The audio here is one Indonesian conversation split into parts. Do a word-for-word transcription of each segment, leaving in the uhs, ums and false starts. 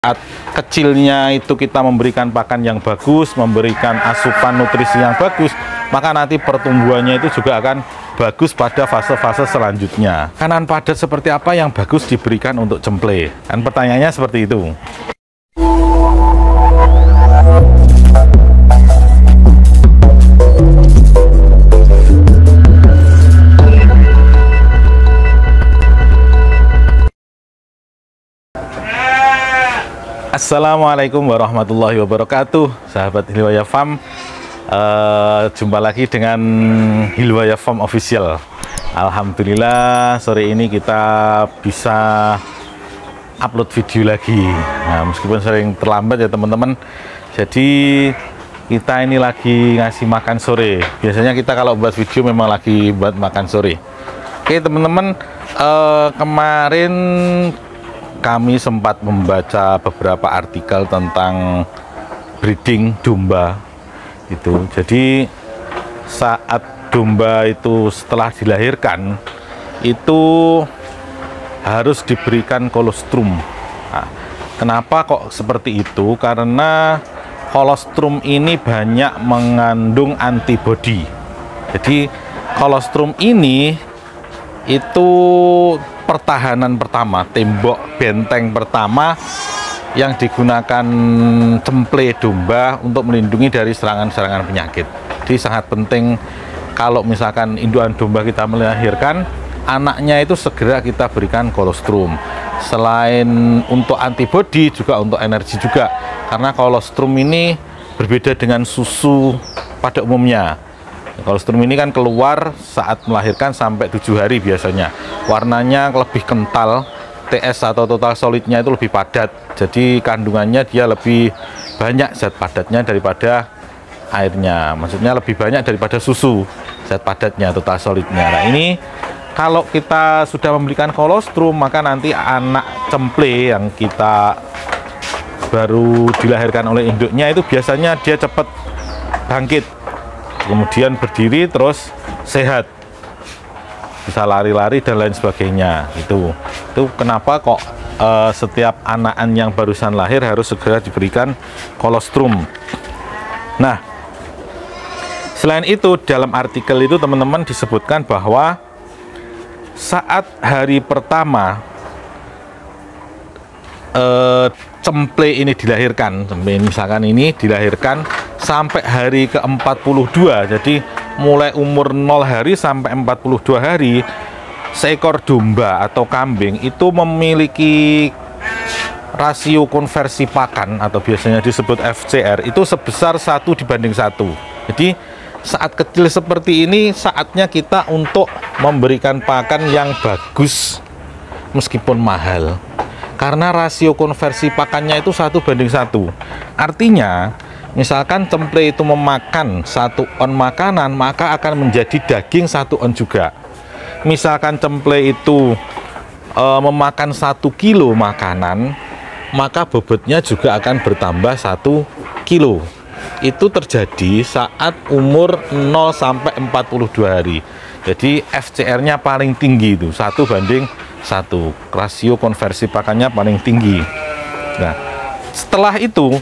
saat kecilnya itu kita memberikan pakan yang bagus, memberikan asupan nutrisi yang bagus, maka nanti pertumbuhannya itu juga akan bagus pada fase-fase selanjutnya. Makanan padat seperti apa yang bagus diberikan untuk cemple? Kan pertanyaannya seperti itu. Assalamualaikum warahmatullahi wabarakatuh, sahabat Hilwaya Farm. Uh, jumpa lagi dengan Hilwaya Farm Official. Alhamdulillah sore ini kita bisa upload video lagi. Nah, meskipun sering terlambat ya teman-teman. Jadi kita ini lagi ngasih makan sore. Biasanya kita kalau buat video memang lagi buat makan sore. Oke teman-teman, uh, kemarin kami sempat membaca beberapa artikel tentang breeding domba itu. Jadi saat domba itu setelah dilahirkan itu harus diberikan kolostrum. Nah, kenapa kok seperti itu? Karena kolostrum ini banyak mengandung antibodi. Jadi kolostrum ini itu pertahanan pertama, tembok benteng pertama yang digunakan cemple domba untuk melindungi dari serangan-serangan penyakit. Jadi sangat penting kalau misalkan indukan domba kita melahirkan, anaknya itu segera kita berikan kolostrum. Selain untuk antibodi, juga untuk energi juga, karena kolostrum ini berbeda dengan susu pada umumnya. Kolostrum ini kan keluar saat melahirkan sampai tujuh hari biasanya. Warnanya lebih kental, T S atau total solidnya itu lebih padat. Jadi kandungannya dia lebih banyak zat padatnya daripada airnya. Maksudnya lebih banyak daripada susu zat padatnya, total solidnya. Nah ini kalau kita sudah memberikan kolostrum, maka nanti anak cemple yang kita baru dilahirkan oleh induknya itu biasanya dia cepat bangkit, kemudian berdiri terus sehat, bisa lari-lari dan lain sebagainya. Itu itu kenapa kok uh, setiap anakan yang barusan lahir harus segera diberikan kolostrum. Nah, selain itu dalam artikel itu teman-teman disebutkan bahwa saat hari pertama uh, cemple ini dilahirkan, misalkan ini dilahirkan sampai hari ke empat puluh dua, jadi mulai umur nol hari sampai empat puluh dua hari, seekor domba atau kambing itu memiliki rasio konversi pakan atau biasanya disebut F C R itu sebesar satu dibanding satu. Jadi saat kecil seperti ini saatnya kita untuk memberikan pakan yang bagus meskipun mahal, karena rasio konversi pakannya itu satu banding satu. Artinya misalkan cemple itu memakan satu on makanan, maka akan menjadi daging satu on juga. Misalkan cemple itu e, memakan satu kilo makanan, maka bobotnya juga akan bertambah satu kilo. Itu terjadi saat umur nol sampai empat puluh dua hari. Jadi F C R-nya paling tinggi itu satu banding satu, rasio konversi pakannya paling tinggi. Nah, setelah itu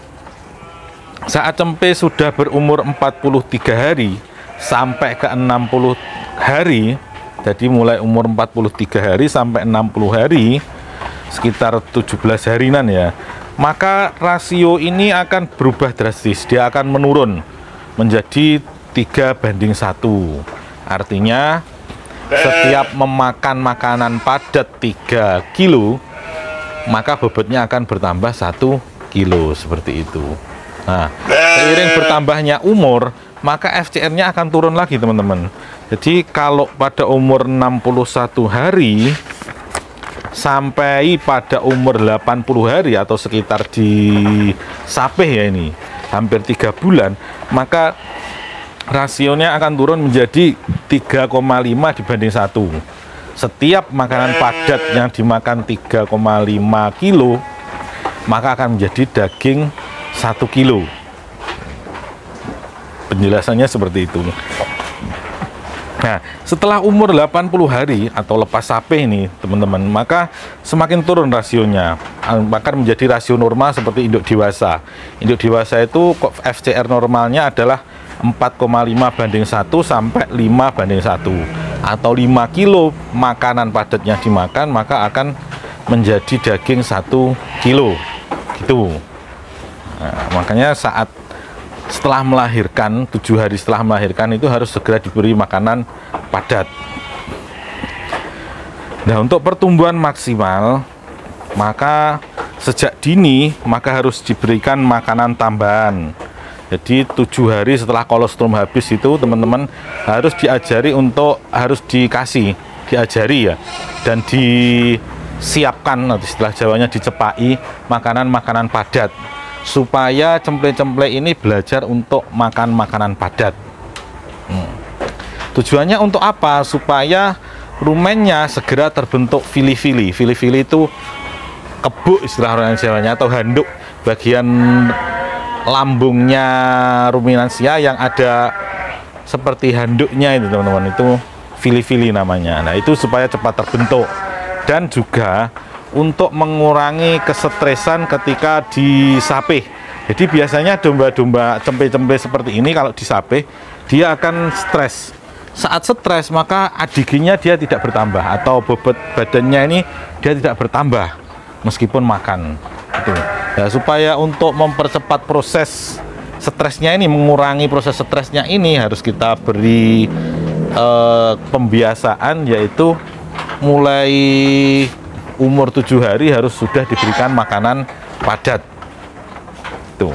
saat cemple sudah berumur empat puluh tiga hari sampai ke enam puluh hari, jadi mulai umur empat puluh tiga hari sampai enam puluh hari, sekitar tujuh belas harian ya, maka rasio ini akan berubah drastis. Dia akan menurun menjadi tiga banding satu. Artinya setiap memakan makanan padat tiga kilo, maka bobotnya akan bertambah satu kilo, seperti itu. Nah, seiring bertambahnya umur, maka F C R-nya akan turun lagi teman-teman. Jadi kalau pada umur enam puluh satu hari sampai pada umur delapan puluh hari atau sekitar di sapeh ya, ini hampir tiga bulan, maka rasionya akan turun menjadi tiga koma lima dibanding satu. Setiap makanan padat yang dimakan tiga koma lima kilo, maka akan menjadi daging satu kilo. Penjelasannya seperti itu. Nah, setelah umur delapan puluh hari atau lepas sapi ini, teman-teman, maka semakin turun rasionya. bahkan menjadi rasio normal seperti induk dewasa. Induk dewasa itu F C R normalnya adalah empat koma lima banding satu sampai lima banding satu, atau lima kilo makanan padat yang dimakan maka akan menjadi daging satu kilo gitu. Nah, makanya saat setelah melahirkan, tujuh hari setelah melahirkan itu harus segera diberi makanan padat. Nah, untuk pertumbuhan maksimal maka sejak dini maka harus diberikan makanan tambahan. Jadi tujuh hari setelah kolostrum habis itu teman-teman harus diajari untuk harus dikasih, diajari ya, dan disiapkan, nanti setelah Jawanya dicepai makanan-makanan padat supaya cemple-cemple ini belajar untuk makan makanan padat. hmm. Tujuannya untuk apa? Supaya rumennya segera terbentuk fili-fili. Fili-fili itu kebuk istilah orang Jawanya, atau handuk bagian lambungnya ruminansia yang ada seperti handuknya itu teman-teman, itu fili-fili namanya. Nah, itu supaya cepat terbentuk, dan juga untuk mengurangi kesetresan ketika disapih. Jadi biasanya domba-domba cempe-cempe seperti ini kalau disapih dia akan stres. Saat stres maka A D G-nya dia tidak bertambah, atau bobot badannya ini dia tidak bertambah meskipun makan. Itu. Ya, supaya untuk mempercepat proses stresnya ini, mengurangi proses stresnya ini, harus kita beri eh, pembiasaan, yaitu mulai umur tujuh hari harus sudah diberikan makanan padat. Tuh.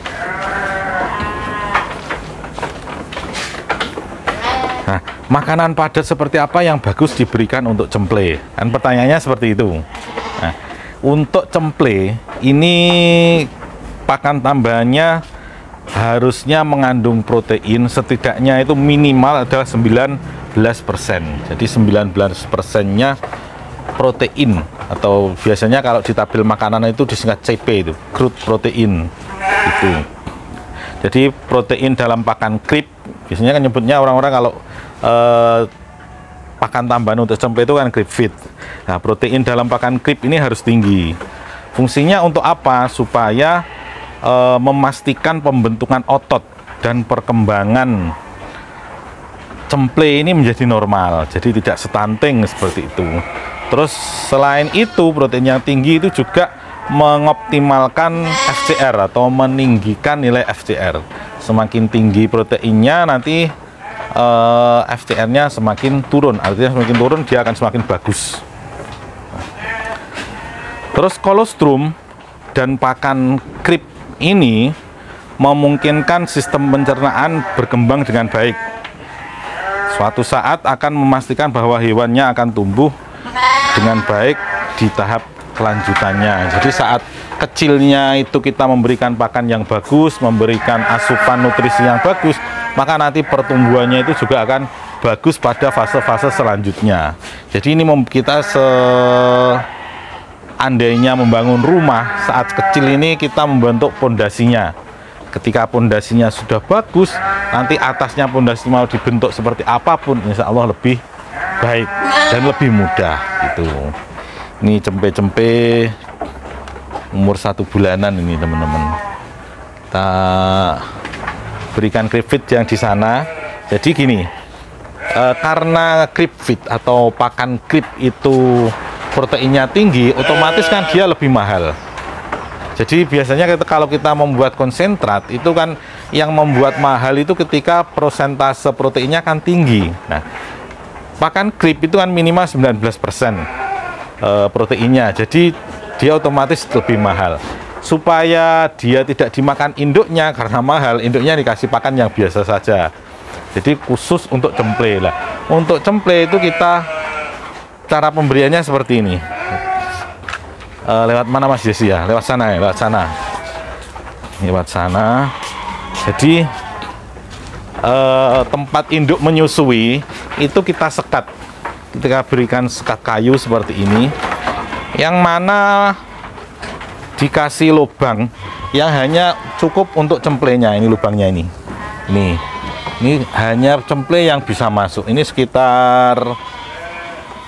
Nah, makanan padat seperti apa yang bagus diberikan untuk cemple? Kan pertanyaannya seperti itu. Nah, untuk cemple ini pakan tambahannya harusnya mengandung protein setidaknya itu minimal adalah sembilan belas persen. Jadi sembilan belas persennya protein, atau biasanya kalau di tabel makanan itu disingkat C P, itu crude protein itu. Jadi protein dalam pakan krip biasanya kan nyebutnya orang-orang kalau eh, pakan tambahan untuk cempe itu kan krip feed. Nah, protein dalam pakan krip ini harus tinggi. Fungsinya untuk apa? Supaya eh, memastikan pembentukan otot dan perkembangan cemple ini menjadi normal, jadi tidak stunting seperti itu. Terus selain itu, protein yang tinggi itu juga mengoptimalkan F C R atau meninggikan nilai F C R. Semakin tinggi proteinnya nanti eh, F C R-nya semakin turun, artinya semakin turun dia akan semakin bagus. Terus kolostrum dan pakan krip ini memungkinkan sistem pencernaan berkembang dengan baik. Suatu saat akan memastikan bahwa hewannya akan tumbuh dengan baik di tahap kelanjutannya. Jadi saat kecilnya itu kita memberikan pakan yang bagus, memberikan asupan nutrisi yang bagus, maka nanti pertumbuhannya itu juga akan bagus pada fase-fase selanjutnya. Jadi ini kita seandainya membangun rumah, saat kecil ini kita membentuk pondasinya. Ketika pondasinya sudah bagus, nanti atasnya pondasi mau dibentuk seperti apapun, insya Allah lebih baik dan lebih mudah gitu. Ini cempe-cempe umur satu bulanan ini teman-teman. Kita berikan crib feed yang di sana. Jadi gini, e, karena crib feed atau pakan crib itu proteinnya tinggi, otomatis kan dia lebih mahal. Jadi biasanya kita, kalau kita membuat konsentrat itu kan yang membuat mahal itu ketika persentase proteinnya kan tinggi. Nah, pakan krip itu kan minimal sembilan belas persen e, proteinnya, jadi dia otomatis lebih mahal. Supaya dia tidak dimakan induknya karena mahal, induknya dikasih pakan yang biasa saja. Jadi khusus untuk cemple lah. Untuk cemple itu kita cara pemberiannya seperti ini. Uh, lewat mana Mas Jesi ya? Lewat sana ya, lewat sana. Lewat sana. Jadi uh, tempat induk menyusui itu kita sekat. Kita berikan sekat kayu seperti ini, yang mana dikasih lubang yang hanya cukup untuk cemplenya. Ini lubangnya ini. Ini, ini hanya cemple yang bisa masuk. Ini sekitar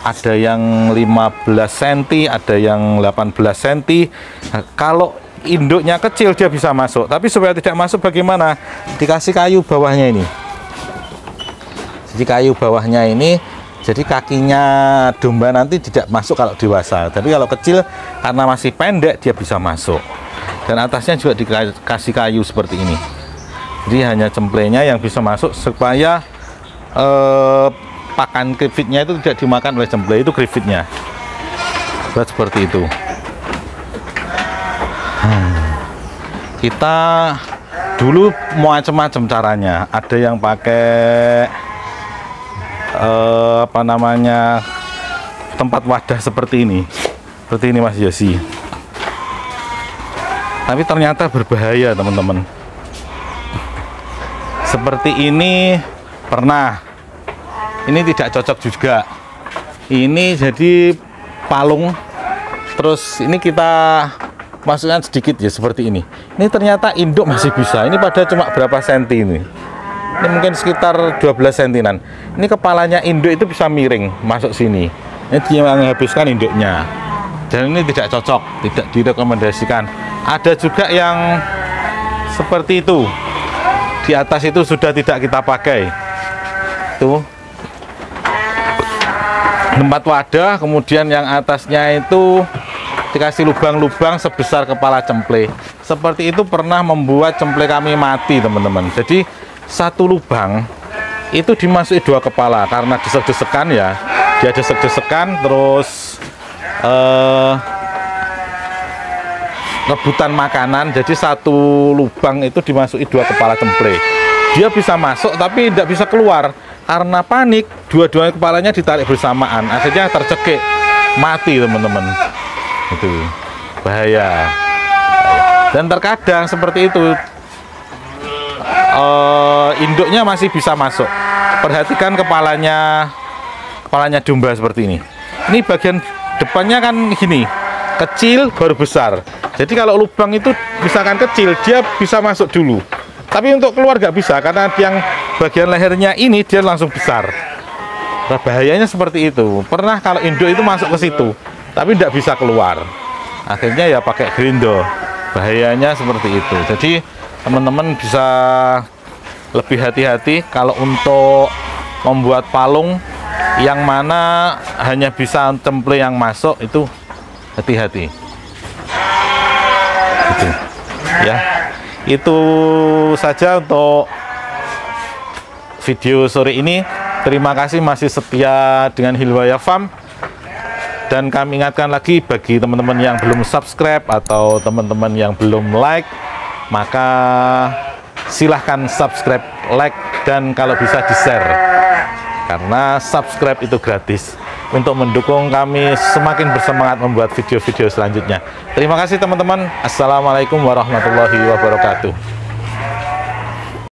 ada yang lima belas sentimeter, ada yang delapan belas sentimeter. Nah, kalau induknya kecil dia bisa masuk, tapi supaya tidak masuk bagaimana? Dikasih kayu bawahnya ini. Jadi kayu bawahnya ini, jadi kakinya domba nanti tidak masuk kalau dewasa. Tapi kalau kecil karena masih pendek dia bisa masuk. Dan atasnya juga dikasih kayu seperti ini. Jadi hanya cemplenya yang bisa masuk supaya eh, pakan griffithnya itu tidak dimakan oleh cemple, itu griffithnya. Buat seperti itu. Hmm. Kita dulu macam-macam caranya. Ada yang pakai eh, apa namanya tempat wadah seperti ini, seperti ini Mas Yosi. Tapi ternyata berbahaya teman-teman. Seperti ini pernah. Ini tidak cocok juga. Ini jadi palung. Terus ini kita masukkan sedikit ya seperti ini. Ini ternyata induk masih bisa. Ini pada cuma berapa senti ini? Ini mungkin sekitar dua belas sentimeter. Ini kepalanya induk itu bisa miring masuk sini. Ini dia menghabiskan induknya. Dan ini tidak cocok, tidak direkomendasikan. Ada juga yang seperti itu. Di atas itu sudah tidak kita pakai. Tuh. Tempat wadah, kemudian yang atasnya itu dikasih lubang-lubang sebesar kepala cemple. Seperti itu pernah membuat cemple kami mati teman-teman. Jadi satu lubang itu dimasuki dua kepala karena desek-desekan ya, dia desek-desekan terus eh, rebutan makanan. Jadi satu lubang itu dimasuki dua kepala cemple. Dia bisa masuk tapi tidak bisa keluar karena panik. Dua-duanya kepalanya ditarik bersamaan, akhirnya tercekik mati teman-teman. Itu bahaya. Dan terkadang seperti itu uh, induknya masih bisa masuk. Perhatikan kepalanya kepalanya domba seperti ini. Ini bagian depannya kan gini, kecil baru besar. Jadi kalau lubang itu misalkan kecil, dia bisa masuk dulu. Tapi untuk keluar nggak bisa karena yang bagian lehernya ini dia langsung besar. Nah, bahayanya seperti itu. Pernah kalau induk itu masuk ke situ, tapi tidak bisa keluar. Akhirnya ya pakai grindo. Bahayanya seperti itu. Jadi teman-teman bisa lebih hati-hati kalau untuk membuat palung yang mana hanya bisa cemple yang masuk, itu hati-hati. Gitu. Ya, itu saja untuk video sore ini. Terima kasih masih setia dengan Hilwaya Farm. Dan kami ingatkan lagi bagi teman-teman yang belum subscribe atau teman-teman yang belum like, maka silahkan subscribe, like, dan kalau bisa di-share. Karena subscribe itu gratis untuk mendukung kami semakin bersemangat membuat video-video selanjutnya. Terima kasih teman-teman. Assalamualaikum warahmatullahi wabarakatuh.